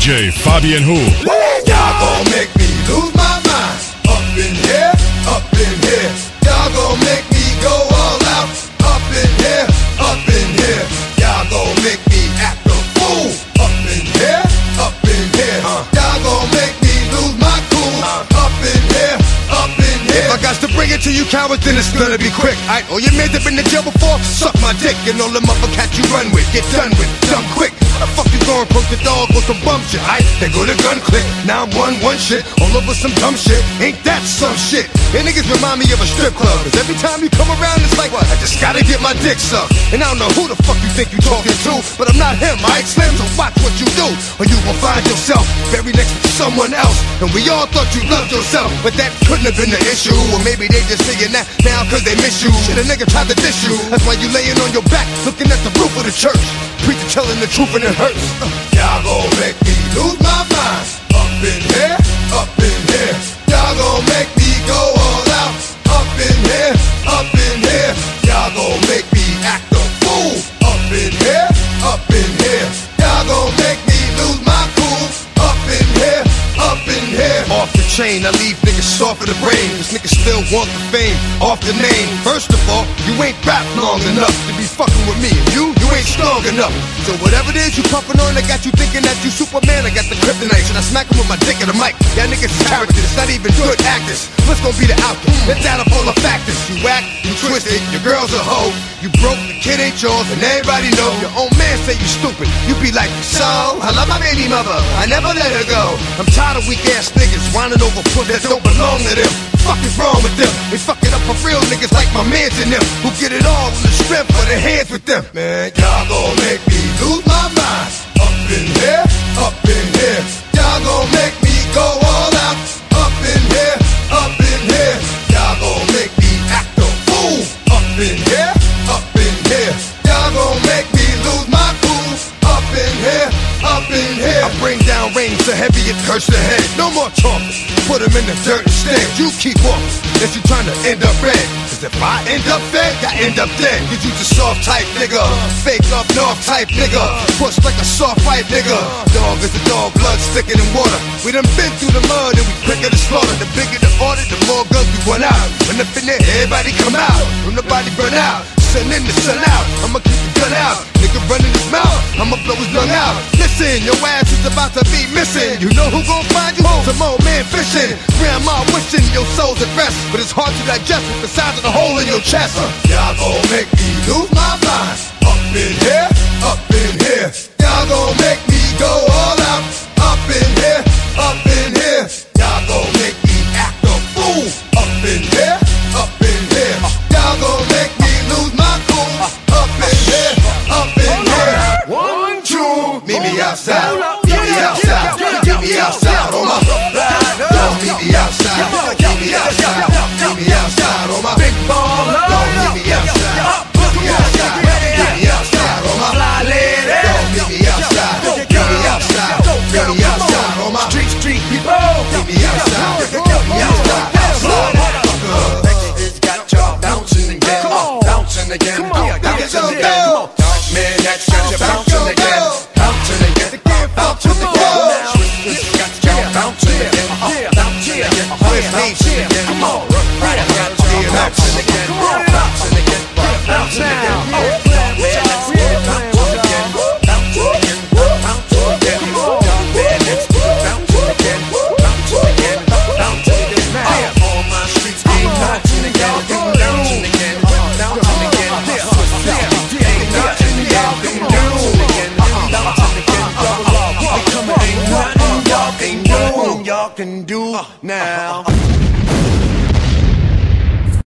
DJ Fabian Who. Y'all gon' make me lose my mind. Up in here, up in here. Y'all gon' make me go all out. Up in here, up in here. Y'all gon' make me act a fool. Up in here, up in here. Y'all gon' make me lose my cool. Up in here, up in here. If I got to bring it to you cowards, then it's gonna be quick. All your men that been in jail before, suck my dick. And all them other cats you run with, get done with, dumb quick. How the fuck you gon' approach the dog with some bum shit? They go to gun click, now I'm one shit, all over some dumb shit. Ain't that some shit? And niggas remind me of a strip club, cause every time you come around it's like, what? I just gotta get my dick sucked. And I don't know who the fuck you think you talking to, but I'm not him, Slim, so watch what you do, or you will find yourself very next to someone else. And we all thought you loved yourself, but that couldn't have been the issue. Or maybe they just saying that now cause they miss you. Shit, a nigga tried to diss you, that's why you laying on your back, looking at the roof of the church. Preacher telling the truth and it hurts. Y'all gon' make me lose my mind. Up in here, up in here. Y'all gon' make me go all out. Up in here, up in here. Y'all gon' make me act a fool. Up in here, up in here. Y'all gon' make me lose my cool. Up in here, up in here. Off the chain, I leave niggas soft in the brain. Cause niggas still want the fame, off the name. First of all, you ain't rap long enough to be fucking with me. And you ain't strong enough. So whatever it is you puffin' on, I got you thinking that you Superman. I got the kryptonite, and I smack him with my dick in the mic. Y'all niggas is characters, it's not even good actors. What's gonna be the outcome? Let's add up all the factors. You whack, you twisted, your girl's a hoe. You broke, the kid ain't yours, and everybody know. Your own man say you stupid. You be like, so, I love my baby mother, I never let her go. I'm tired of weak ass niggas whining over foot that don't belong to them. Fuck is wrong with them? They fucking up for real niggas like my mans and them, who get it all in the strength of their hands with them. Man, y'all gon' make me lose my mind. Up in here, up in here. Y'all gon' make me go all out. Up in here, up in here. Y'all gon' make me act a fool. Up in here, up in here. Y'all gon' make me lose my cool. Up in here, up in here. I bring down rain so heavy it hurts the head. No more talking, put him in the dirt instead. You keep walking, if you tryna end up red. Cause if I end up fed, I end up dead. Cause you's a soft type nigga, fake up north type nigga, push like a soft white nigga. Dog is a dog, blood thicker than water. We done been through the mud and we quicker to slaughter. The bigger the order, the more guns we run out. When up in there, everybody come out, when the body burn out. Sun in the sun out, I'ma keep the gun out. Nigga running his mouth, I'ma blow his lung out. Listen, your ass is about to be missing. You know who gon' find you? Some old man fishing. Grandma wishing your soul's at rest, but it's hard to digest with the size of the hole in your chest. Y'all gon' make me lose my mind. Up in here, up in here. Y'all gon' make me go all out. Up in here, up in here. Y'all gon' make me act a fool. Up in here, up in here. Y'all gon' make me lose my cool. Up in here, up in here. 1, 2, meet me outside. Meet me outside. Meet me outside on my don't meet me outside. Meet me outside. Meet me outside on my big baller. Don't meet me outside. Meet me outside. Meet me outside on my fly lady. Don't meet me outside. Meet me outside. Meet me outside on my street people. Meet me outside. Meet me outside. It's got y'all bouncing again, bouncing again, bouncing again. Man, that's got you bouncing again, bouncing again, bouncing again. It's got y'all bouncing again, bouncing again, bouncing again. Come on, right, got you bouncing again, bouncing again, bouncing again. Y'all can do now.